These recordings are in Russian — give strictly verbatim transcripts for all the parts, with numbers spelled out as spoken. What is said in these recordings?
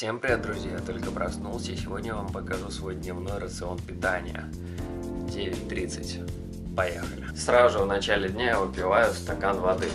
Всем привет, друзья! Я только проснулся, и сегодня я вам покажу свой дневной рацион питания. девять тридцать. Поехали! Сразу же в начале дня я выпиваю стакан воды.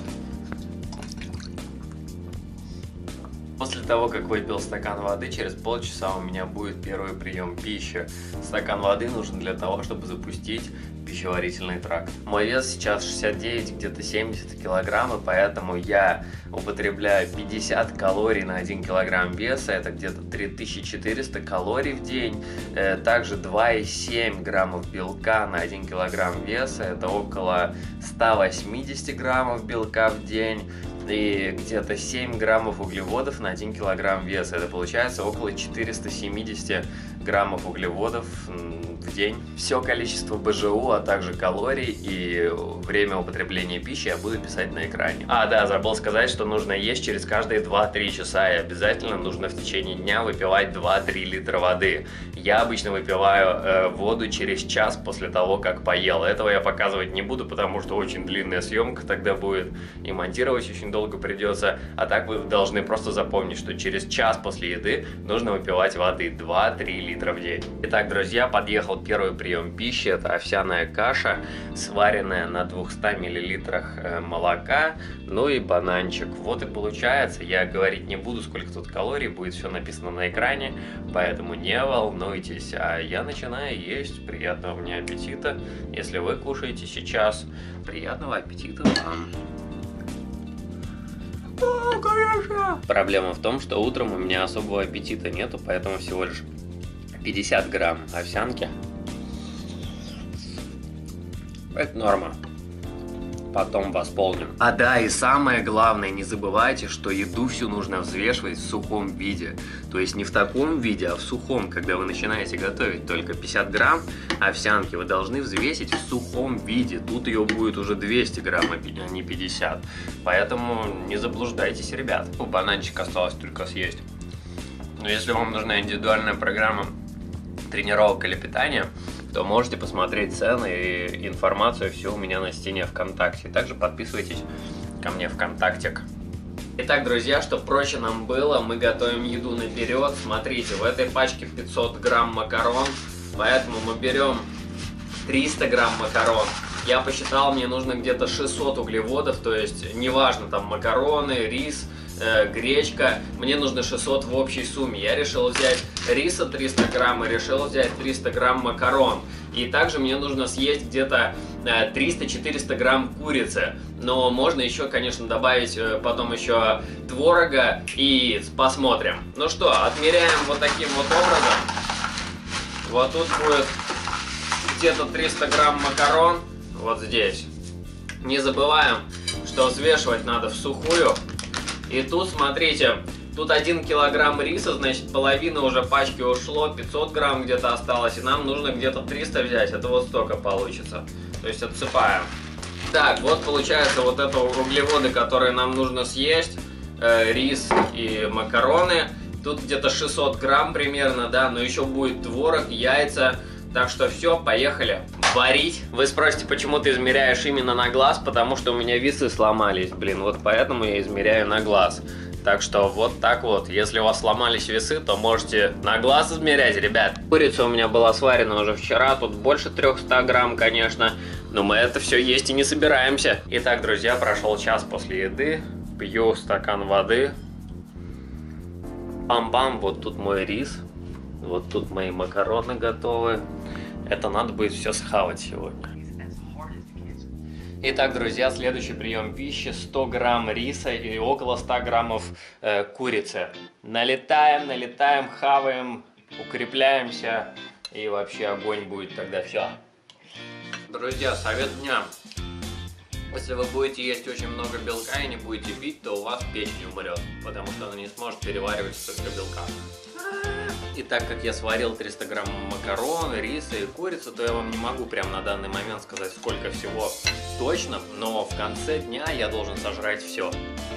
После того, как выпил стакан воды, через полчаса у меня будет первый прием пищи. Стакан воды нужен для того, чтобы запустить пищеварительный тракт. Мой вес сейчас шестьдесят девять, где-то семьдесят килограмм, и поэтому я употребляю пятьдесят калорий на один килограмм веса, это где-то три тысячи четыреста калорий в день. Также два и семь граммов белка на один килограмм веса, это около ста восьмидесяти граммов белка в день. И где-то семь граммов углеводов на один килограмм веса. Это получается около четырёхсот семидесяти граммов углеводов в день. Все количество бэ жэ у, а также калорий и время употребления пищи я буду писать на экране. А, да, забыл сказать, что нужно есть через каждые два-три часа. И обязательно нужно в течение дня выпивать два-три литра воды. Я обычно выпиваю э, воду через час после того, как поел. Этого я показывать не буду, потому что очень длинная съемка тогда будет, и монтировать очень долго придется. А так вы должны просто запомнить, что через час после еды нужно выпивать воды два-три литра в день. Итак, друзья, подъехал первый прием пищи. Это овсяная каша, сваренная на двухстах миллилитрах э, молока, ну и бананчик. Вот и получается. Я говорить не буду, сколько тут калорий, будет все написано на экране, поэтому не волнуйтесь. А я начинаю есть. Приятного мне аппетита. Если вы кушаете сейчас, приятного аппетита вам. О, конечно! Проблема в том, что утром у меня особого аппетита нету, поэтому всего лишь пятьдесят грамм овсянки. Это норма. Потом восполним. А да, и самое главное, не забывайте, что еду всю нужно взвешивать в сухом виде. То есть не в таком виде, а в сухом. Когда вы начинаете готовить только пятьдесят грамм овсянки, вы должны взвесить в сухом виде. Тут ее будет уже двести грамм, а не пятьдесят. Поэтому не заблуждайтесь, ребят. Бананчик осталось только съесть. Но если вам нужна индивидуальная программа тренировок или питания, то можете посмотреть цены и информацию все у меня на стене ВКонтакте. Также подписывайтесь ко мне ВКонтактик. Итак, друзья, чтобы проще нам было, мы готовим еду наперед. Смотрите, в этой пачке пятьсот грамм макарон, поэтому мы берем триста грамм макарон. Я посчитал, мне нужно где-то шестьсот углеводов, то есть неважно, там макароны, рис, э, гречка, мне нужно шестьсот в общей сумме. Я решил взять риса триста грамм и решил взять триста грамм макарон. И также мне нужно съесть где-то э, триста-четыреста грамм курицы. Но можно еще, конечно, добавить э, потом еще творога и посмотрим. Ну что, отмеряем вот таким вот образом. Вот тут будет где-то триста грамм макарон. Вот здесь. Не забываем, что взвешивать надо в сухую. И тут, смотрите, тут один килограмм риса, значит, половина уже пачки ушло, пятьсот грамм где-то осталось, и нам нужно где-то триста взять. Это вот столько получится. То есть отсыпаем. Так, вот получается вот это углеводы, которые нам нужно съесть. Э, рис и макароны. Тут где-то шестьсот грамм примерно, да, но еще будет творог, яйца. Так что все, поехали варить. Вы спросите, почему ты измеряешь именно на глаз? Потому что у меня весы сломались, блин, вот поэтому я измеряю на глаз. Так что вот так вот, если у вас сломались весы, то можете на глаз измерять, ребят. Курица у меня была сварена уже вчера, тут больше трёхсот грамм, конечно, но мы это все есть и не собираемся. Итак, друзья, прошел час после еды, пью стакан воды. Пам-пам, вот тут мой рис. Вот тут мои макароны готовы. Это надо будет все схавать сегодня. Итак, друзья, следующий прием пищи. сто грамм риса и около ста граммов э, курицы. Налетаем, налетаем, хаваем, укрепляемся. И вообще огонь будет тогда все. Друзья, совет дня. Если вы будете есть очень много белка и не будете пить, то у вас печень умрет. Потому что она не сможет переваривать столько белка. И так как я сварил триста грамм макарон, риса и курицу, то я вам не могу прямо на данный момент сказать, сколько всего точно, но в конце дня я должен сожрать все.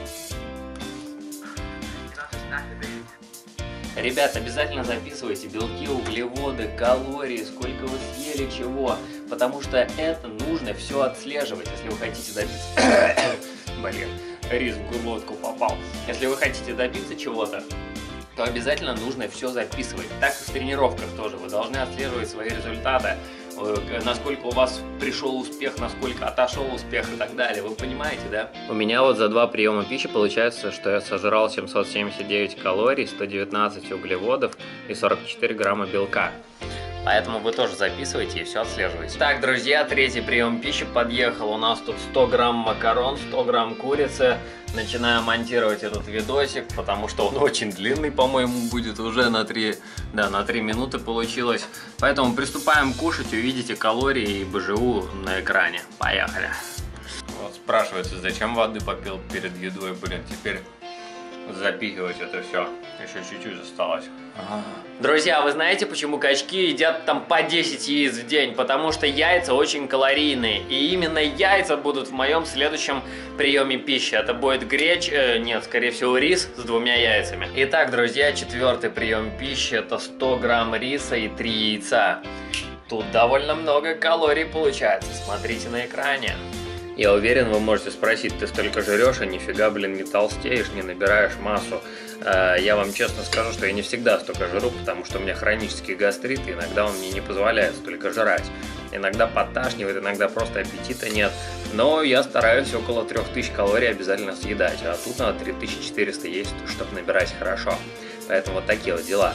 Ребят, обязательно записывайте белки, углеводы, калории, сколько вы съели чего, потому что это нужно все отслеживать, если вы хотите добиться... Блин, рис в глотку попал. Если вы хотите добиться чего-то, то обязательно нужно все записывать. Так и в тренировках тоже. Вы должны отслеживать свои результаты, насколько у вас пришел успех, насколько отошел успех и так далее. Вы понимаете, да? У меня вот за два приема пищи получается, что я сожрал семьсот семьдесят девять калорий, сто девятнадцать углеводов и сорок четыре грамма белка. Поэтому вы тоже записывайте и все отслеживайте. Так, друзья, третий прием пищи подъехал. У нас тут сто грамм макарон, сто грамм курицы. Начинаю монтировать этот видосик, потому что он очень длинный, по-моему, будет уже на три, да, на три минуты получилось. Поэтому приступаем кушать, увидите калории и БЖУ на экране. Поехали. Вот спрашивается, зачем воды попил перед едой, блин, теперь запихивать это все. Еще чуть-чуть осталось. Ага. Друзья, вы знаете, почему качки едят там по десять яиц в день? Потому что яйца очень калорийные. И именно яйца будут в моем следующем приеме пищи. Это будет греч... Э, нет, скорее всего, рис с двумя яйцами. Итак, друзья, четвертый прием пищи. Это сто грамм риса и три яйца. Тут довольно много калорий получается. Смотрите на экране. Я уверен, вы можете спросить, ты столько жрешь, а нифига, блин, не толстеешь, не набираешь массу. Я вам честно скажу, что я не всегда столько жру, потому что у меня хронический гастрит, и иногда он мне не позволяет столько жрать. Иногда подташнивает, иногда просто аппетита нет. Но я стараюсь около трёх тысяч калорий обязательно съедать, а тут надо три тысячи четыреста есть, чтобы набирать хорошо. Поэтому вот такие вот дела.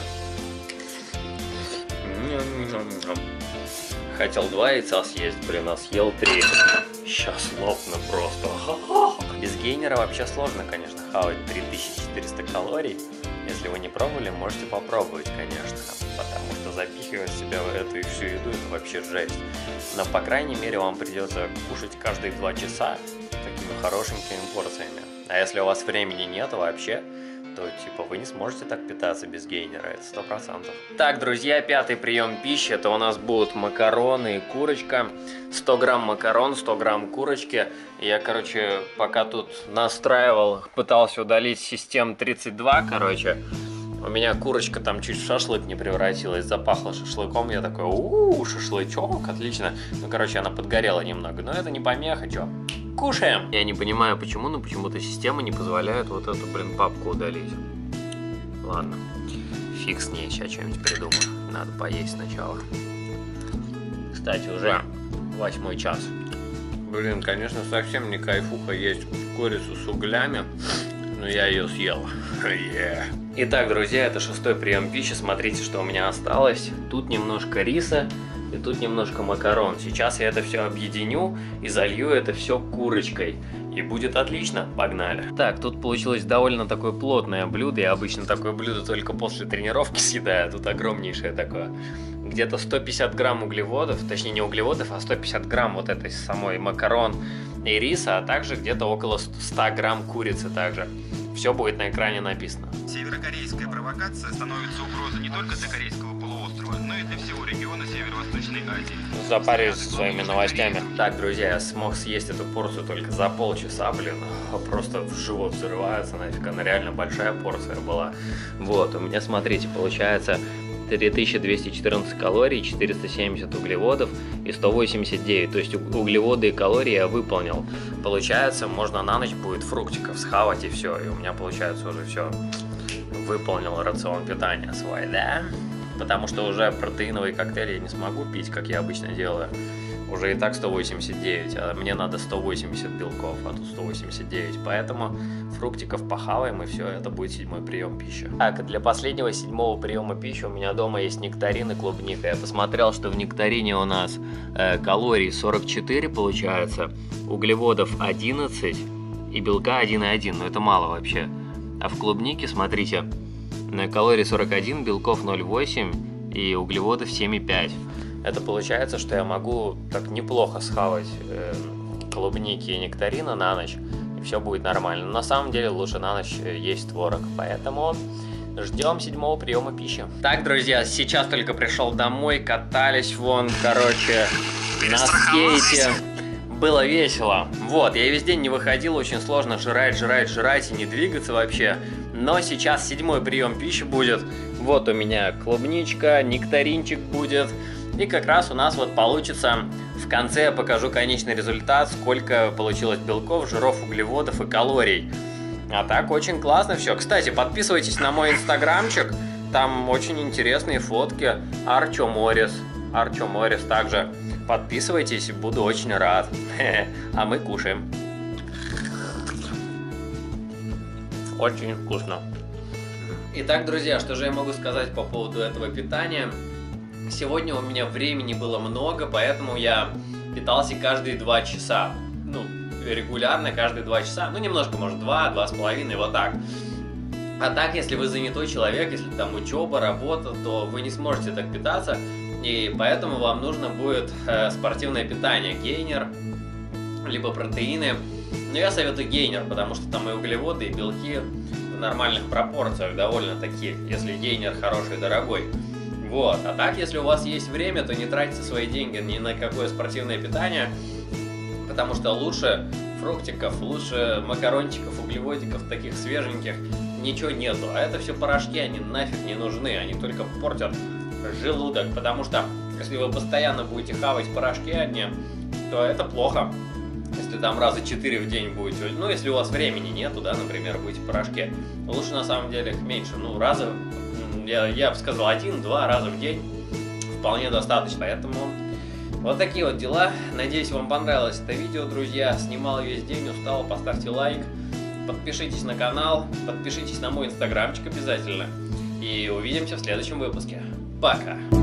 Хотел два яйца съесть, блин, а съел три. Сейчас лопну просто. Без гейнера вообще сложно, конечно, хавать три тысячи четыреста калорий. Если вы не пробовали, можете попробовать, конечно. Потому что запихивать в себя эту и всю еду — это вообще жесть. Но, по крайней мере, вам придется кушать каждые два часа такими хорошенькими порциями. А если у вас времени нет вообще, то типа вы не сможете так питаться без гейнера, это сто процентов. Так, друзья, пятый прием пищи, это у нас будут макароны и курочка. сто грамм макарон, сто грамм курочки. Я, короче, пока тут настраивал, пытался удалить систем тридцать два, короче. У меня курочка там чуть в шашлык не превратилась, запахло шашлыком. Я такой, ууу, шашлычок, отлично. Ну, короче, она подгорела немного, но это не помеха, чё. Кушаем! Я не понимаю почему, но почему-то система не позволяет вот эту, блин, папку удалить. Ладно, фиг с ней, сейчас что-нибудь придумаю. Надо поесть сначала. Кстати, уже восьмой час. Блин, конечно, совсем не кайфуха есть курицу с углями, но я ее съел. Yeah. Итак, друзья, это шестой прием пищи. Смотрите, что у меня осталось. Тут немножко риса. И тут немножко макарон. Сейчас я это все объединю и залью это все курочкой. И будет отлично. Погнали. Так, тут получилось довольно такое плотное блюдо. Я обычно такое блюдо только после тренировки съедаю. Тут огромнейшее такое. Где-то сто пятьдесят грамм углеводов. Точнее, не углеводов, а сто пятьдесят грамм вот этой самой макарон и риса. А также где-то около ста грамм курицы также. Все будет на экране написано. Северокорейская провокация становится угрозой не только для корейского полуострова, но и для всего региона Северо-Восточной Азии. Запарюсь своими новостями. Так, друзья, я смог съесть эту порцию только за полчаса, блин. Просто в живот взрывается, нафиг. Она реально большая порция была. Вот, у меня, смотрите, получается три тысячи двести четырнадцать калорий, четыреста семьдесят углеводов и сто восемьдесят девять. То есть углеводы и калории я выполнил. Получается, можно на ночь будет фруктиков схавать и все. И у меня получается уже все. Выполнил рацион питания свой, да? Потому что уже протеиновые коктейли я не смогу пить, как я обычно делаю. Уже и так сто восемьдесят девять, а мне надо сто восемьдесят белков, а тут сто восемьдесят девять. Поэтому фруктиков похаваем, и все, это будет седьмой прием пищи. Так, для последнего седьмого приема пищи у меня дома есть нектарин и клубника. Я посмотрел, что в нектарине у нас э, калорий сорок четыре получается, углеводов одиннадцать и белка один и один, но это мало вообще. А в клубнике, смотрите, на калорий сорок один, белков ноль целых восемь и углеводов семь и пять. Это получается, что я могу так неплохо схавать э, клубники и нектарина на ночь, и все будет нормально. Но на самом деле лучше на ночь есть творог, поэтому ждем седьмого приема пищи. Так, друзья, сейчас только пришел домой, катались вон, короче, на скейте. Было весело. Вот, я весь день не выходил, очень сложно жрать, жрать, жрать и не двигаться вообще. Но сейчас седьмой прием пищи будет. Вот у меня клубничка, нектаринчик будет. И как раз у нас вот получится, в конце я покажу конечный результат, сколько получилось белков, жиров, углеводов и калорий. А так очень классно все. Кстати, подписывайтесь на мой инстаграмчик. Там очень интересные фотки. Арчо Морис. Арчо Морис также. Подписывайтесь, буду очень рад. А мы кушаем. Очень вкусно. Итак, друзья, что же я могу сказать по поводу этого питания? Сегодня у меня времени было много, поэтому я питался каждые два часа. Ну, регулярно, каждые два часа. Ну, немножко, может, два, два с половиной, вот так. А так, если вы занятой человек, если там учеба, работа, то вы не сможете так питаться. И поэтому вам нужно будет э, спортивное питание, гейнер, либо протеины. Но я советую гейнер, потому что там и углеводы, и белки в нормальных пропорциях довольно такие, если гейнер хороший и дорогой. Вот. А так, если у вас есть время, то не тратьте свои деньги ни на какое спортивное питание, потому что лучше фруктиков, лучше макарончиков, углеводиков, таких свеженьких, ничего нету. А это все порошки, они нафиг не нужны, они только портят желудок, потому что если вы постоянно будете хавать порошки одни, то это плохо. Если там раза четыре в день будете, ну, если у вас времени нету, да, например, будете порошки, лучше на самом деле их меньше, ну, раза, я, я бы сказал, один-два раза в день вполне достаточно, поэтому вот такие вот дела. Надеюсь, вам понравилось это видео, друзья, снимал весь день, устал, поставьте лайк, подпишитесь на канал, подпишитесь на мой инстаграмчик обязательно, и увидимся в следующем выпуске. Пока!